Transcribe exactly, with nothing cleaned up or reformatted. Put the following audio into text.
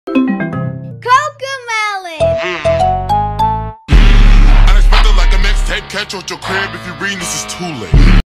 Cocomelon! Unexpected like a mixtape, catch you at your crib if you read this is too late.